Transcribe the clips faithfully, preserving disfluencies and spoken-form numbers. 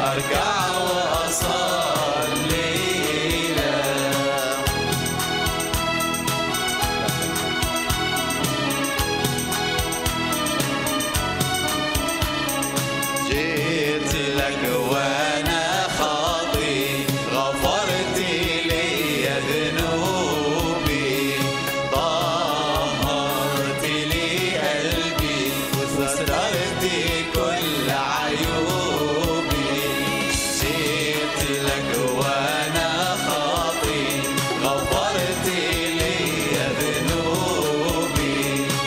أركع وأصلي لك. جيت لك وأنا خاطي، غفرت لي ذنوبي، طهرت لي قلبي وسترت كل عيوبي. جيت لك وأنا خاطي، غفرت لي ذنوبي،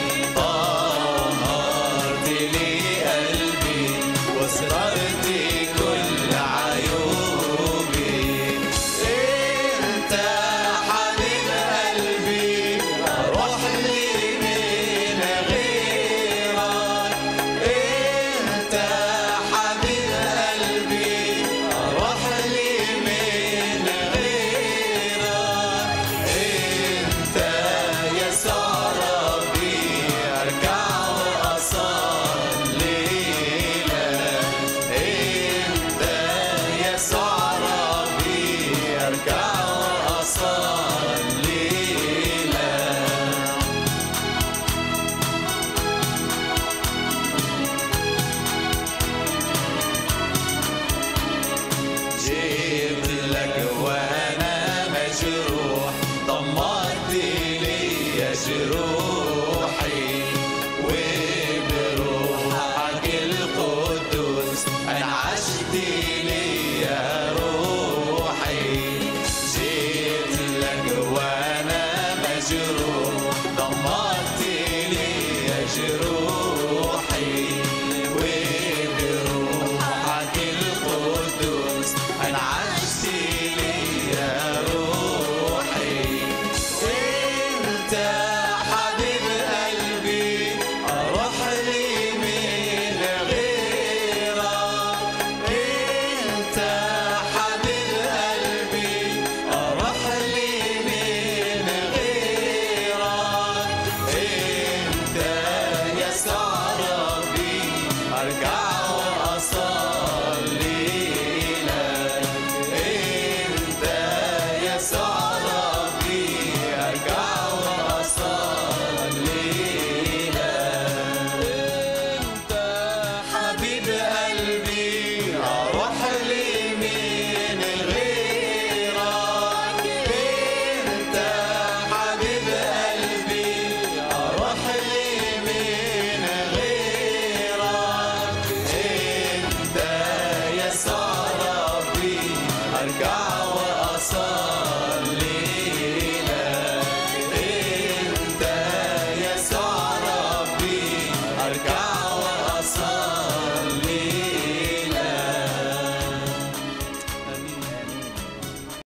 طهرت لي قلبي وسترت كل عيوبي. انت حبيب قلبي، اروح لي من غيرك. انت حبيب قلبي، اروح لي من غيرك. انت يسوع ربي، اركع واصلي لك. انت يسوع ربي، اركع واصلي لك. جيت لك وانا مجروح،